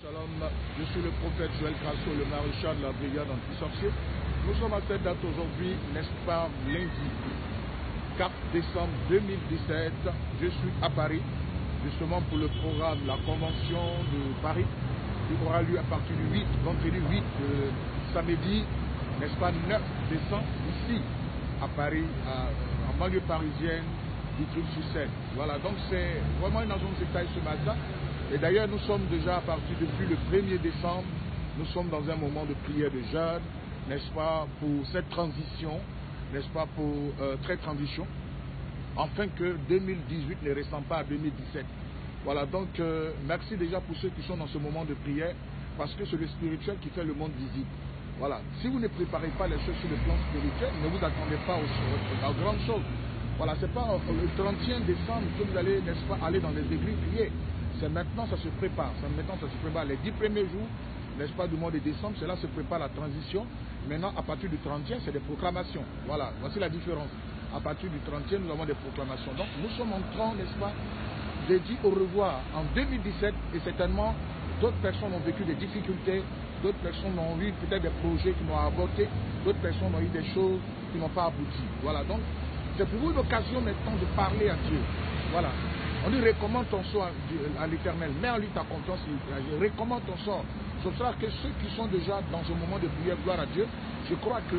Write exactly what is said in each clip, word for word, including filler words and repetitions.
Shalom, je suis le prophète Joël Crasso, le maréchal de la brigade anti-sorcier. Nous sommes à cette date aujourd'hui, n'est-ce pas, lundi quatre décembre deux mille dix-sept. Je suis à Paris, justement pour le programme La Convention de Paris, qui aura lieu à partir du huit, vendredi huit, euh, samedi, n'est-ce pas, neuf décembre, ici, à Paris, à, en banlieue parisienne, du truc sur scène. Voilà, donc c'est vraiment une agence de taille ce matin. Et d'ailleurs, nous sommes déjà à partir depuis le premier décembre, nous sommes dans un moment de prière de jeûne, n'est-ce pas, pour cette transition, n'est-ce pas, pour euh, très transition, afin que deux mille dix-huit ne ressemble pas à deux mille dix-sept. Voilà, donc euh, merci déjà pour ceux qui sont dans ce moment de prière, parce que c'est le spirituel qui fait le monde visible. Voilà, si vous ne préparez pas les choses sur le plan spirituel, ne vous attendez pas aux, aux, aux grandes choses. Voilà, c'est pas le trentième décembre que vous allez, n'est-ce pas, aller dans les églises prier. C'est maintenant, ça se prépare. C'est maintenant, ça se prépare. Les dix premiers jours, n'est-ce pas, du mois de décembre, cela se prépare la transition. Maintenant, à partir du trentième, c'est des proclamations. Voilà, voici la différence. À partir du trentième, nous avons des proclamations. Donc, nous sommes en train, n'est-ce pas, de dire au revoir en deux mille dix-sept, et certainement, d'autres personnes ont vécu des difficultés, d'autres personnes ont eu peut-être des projets qui m'ont avorté, d'autres personnes ont eu des choses qui n'ont pas abouti. Voilà, donc, c'est pour vous une occasion maintenant de parler à Dieu. Voilà. On lui recommande ton sort à l'Éternel. Mets en lui ta confiance. Recommande ton sort. Ce sera que ceux qui sont déjà dans ce moment de prière, gloire à Dieu, je crois que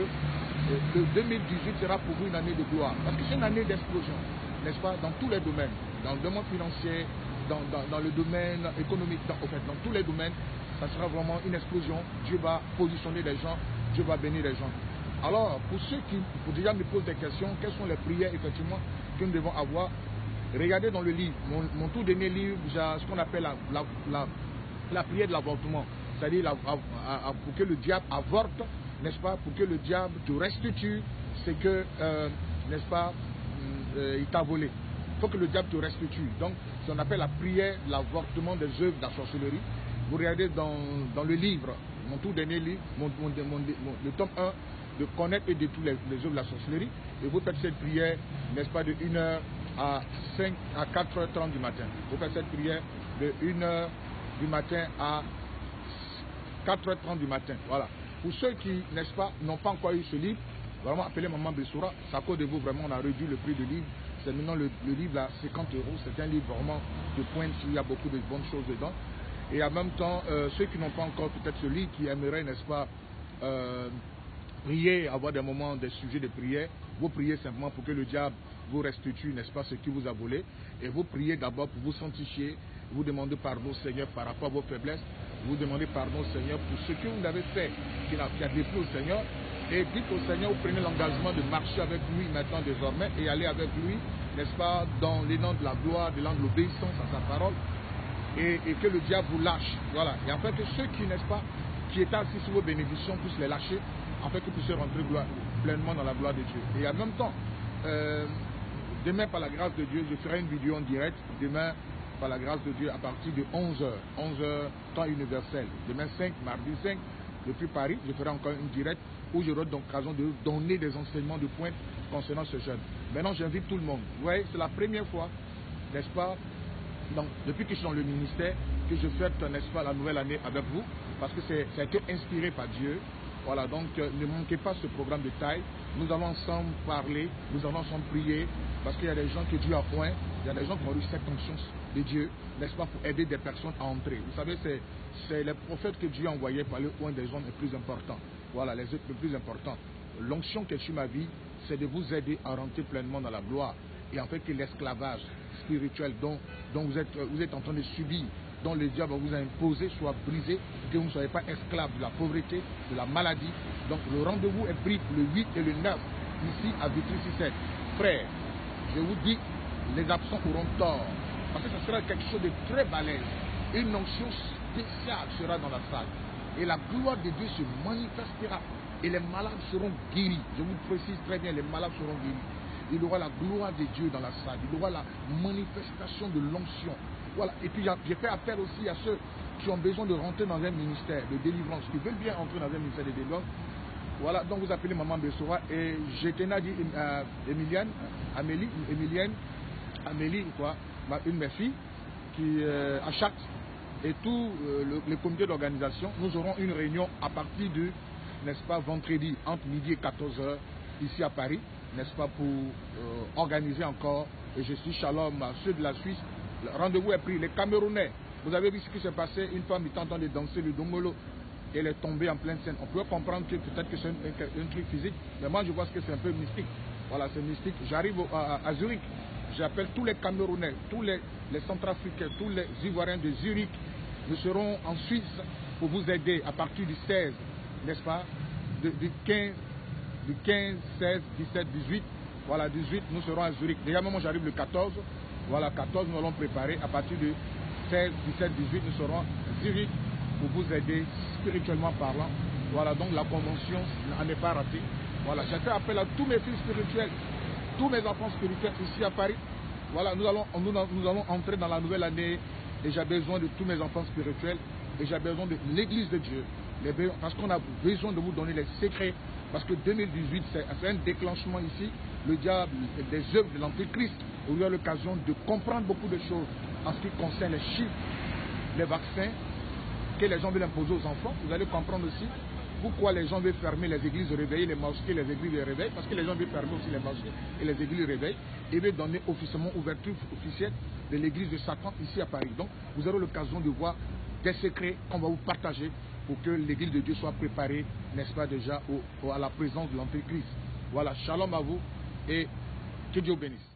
le deux mille dix-huit sera pour vous une année de gloire. Parce que c'est une année d'explosion, n'est-ce pas, dans tous les domaines. Dans le domaine financier, dans, dans, dans le domaine économique, dans, en fait, dans tous les domaines, ça sera vraiment une explosion. Dieu va positionner les gens, Dieu va bénir les gens. Alors, pour ceux qui pour déjà me posent des questions, quelles sont les prières effectivement que nous devons avoir? Regardez dans le livre, mon, mon tout dernier livre, j'ai ce qu'on appelle la, la, la, la prière de l'avortement. C'est-à-dire pour que le diable avorte, n'est-ce pas, pour que le diable te restitue ce que, euh, n'est-ce pas, euh, il t'a volé. Il faut que le diable te restitue. Donc, c'est ce qu'on appelle la prière de l'avortement des œuvres de la sorcellerie. Vous regardez dans, dans le livre, mon tout dernier livre, mon, mon, mon, mon, le tome un, de connaître et de tous les, les œuvres de la sorcellerie. Et vous faites cette prière, n'est-ce pas, de une heure à cinq à quatre heures trente du matin. Vous faites cette prière de une heure du matin à quatre heures trente du matin. Voilà. Pour ceux qui, n'est-ce pas, n'ont pas encore eu ce livre, vraiment appelez Maman Bessoura. C'est à cause de vous, vraiment, on a réduit le prix du livre. C'est maintenant le, le livre à cinquante euros. C'est un livre vraiment de pointe, il y a beaucoup de bonnes choses dedans. Et en même temps, euh, ceux qui n'ont pas encore peut-être ce livre, qui aimeraient, n'est-ce pas, euh, prier, avoir des moments, des sujets de prière, vous priez simplement pour que le diable vous restitue, n'est-ce pas, ce qui vous a volé. Et vous priez d'abord pour vous sanctifier, vous demandez pardon au Seigneur par rapport à vos faiblesses, vous demandez pardon au Seigneur pour ce que vous avez fait, qui a, qui a déplu au Seigneur. Et dites au Seigneur, vous prenez l'engagement de marcher avec lui maintenant désormais et aller avec lui, n'est-ce pas, dans l'élan de la gloire, l'élan de l'obéissance à sa parole, et, et que le diable vous lâche. Voilà. Et afin que ceux qui, n'est-ce pas, qui étaient assis sur vos bénédictions puissent les lâcher, afin que vous puissiez rentrer gloire, pleinement dans la gloire de Dieu. Et en même temps, euh, demain, par la grâce de Dieu, je ferai une vidéo en direct. Demain, par la grâce de Dieu, à partir de onze heures, onze heures, temps universel. Demain cinq, mardi cinq, depuis Paris, je ferai encore une direct où j'aurai l'occasion de donner des enseignements de pointe concernant ce jeune. Maintenant, j'invite tout le monde. Vous voyez, c'est la première fois, n'est-ce pas, donc, depuis que je suis dans le ministère, que je fête, n'est-ce pas, la nouvelle année avec vous, parce que c'est, ça a été inspiré par Dieu. Voilà, donc euh, ne manquez pas ce programme de taille. Nous allons ensemble parler, nous allons ensemble prier, parce qu'il y a des gens que Dieu a point, il y a des gens qui ont reçu cette conscience de Dieu, n'est-ce pas, pour aider des personnes à entrer. Vous savez, c'est, c'est les prophètes que Dieu a envoyés par le point des hommes les plus importants. Voilà, les les plus importants. L'onction qui est sur ma vie, c'est de vous aider à rentrer pleinement dans la gloire. Et en fait que l'esclavage spirituel dont, dont vous, êtes, vous êtes en train de subir, dont le diable vous a imposé, soit brisé, que vous ne soyez pas esclave de la pauvreté, de la maladie. Donc le rendez-vous est pris pour le huit et le neuf, ici à Vitry-Sisset. Frère, je vous dis, les absents auront tort, parce que ce sera quelque chose de très balèze. Une onction spéciale sera dans la salle. Et la gloire de Dieu se manifestera. Et les malades seront guéris. Je vous précise très bien, les malades seront guéris. Il y aura la gloire de Dieu dans la salle. Il y aura la manifestation de l'onction. Voilà. Et puis j'ai fait appel aussi à ceux qui ont besoin de rentrer dans un ministère de délivrance, qui veulent bien entrer dans un ministère de délivrance. Voilà, donc vous appelez Maman Bessoura. Et je tenais à dire euh, Emilienne, Amélie, Emilienne, Amélie, quoi, une de mes filles, qui euh, à Châtes. et tous euh, le, les comités d'organisation, nous aurons une réunion à partir de, n'est-ce pas, vendredi, entre midi et quatorze heures, ici à Paris, n'est-ce pas, pour euh, organiser encore, et je suis shalom à ceux de la Suisse, le rendez-vous est pris, les Camerounais, vous avez vu ce qui s'est passé, une femme était en train de danser le dongolo, et elle est tombée en pleine scène. On peut comprendre que peut-être que c'est un, un truc physique, mais moi je vois que c'est un peu mystique. Voilà, c'est mystique. J'arrive à, à Zurich, j'appelle tous les Camerounais, tous les, les Centrafricains, tous les Ivoiriens de Zurich. Nous serons en Suisse pour vous aider à partir du seize, n'est-ce pas, de, du quinze, du quinze, seize, dix-sept, dix-huit. Voilà, dix-huit, nous serons à Zurich. Déjà, moi j'arrive le quatorze. Voilà, quatorze, nous allons préparer. À partir de seize, dix-sept, dix-huit, nous serons à Zurich pour vous aider spirituellement parlant. Voilà, donc la convention n'en est pas ratée. Voilà, j'ai fait appel à tous mes fils spirituels, tous mes enfants spirituels ici à Paris. Voilà, nous allons, nous, nous allons entrer dans la nouvelle année et j'ai besoin de tous mes enfants spirituels et j'ai besoin de l'église de Dieu. Les, parce qu'on a besoin de vous donner les secrets. Parce que deux mille dix-huit, c'est un déclenchement ici. Le diable, des œuvres de l'Antéchrist, on a l'occasion de comprendre beaucoup de choses en ce qui concerne les chiffres, les vaccins que les gens veulent imposer aux enfants. Vous allez comprendre aussi pourquoi les gens veulent fermer les églises, réveiller les mosquées, les églises les réveillent. Parce que les gens veulent fermer aussi les mosquées et les églises les réveillent. Et veulent donner officiellement ouverture officielle de l'église de Satan ici à Paris. Donc, vous aurez l'occasion de voir des secrets qu'on va vous partager pour que l'église de Dieu soit préparée, n'est-ce pas, déjà au, au, à la présence de l'Antéchrist. Voilà, shalom à vous et que Dieu bénisse.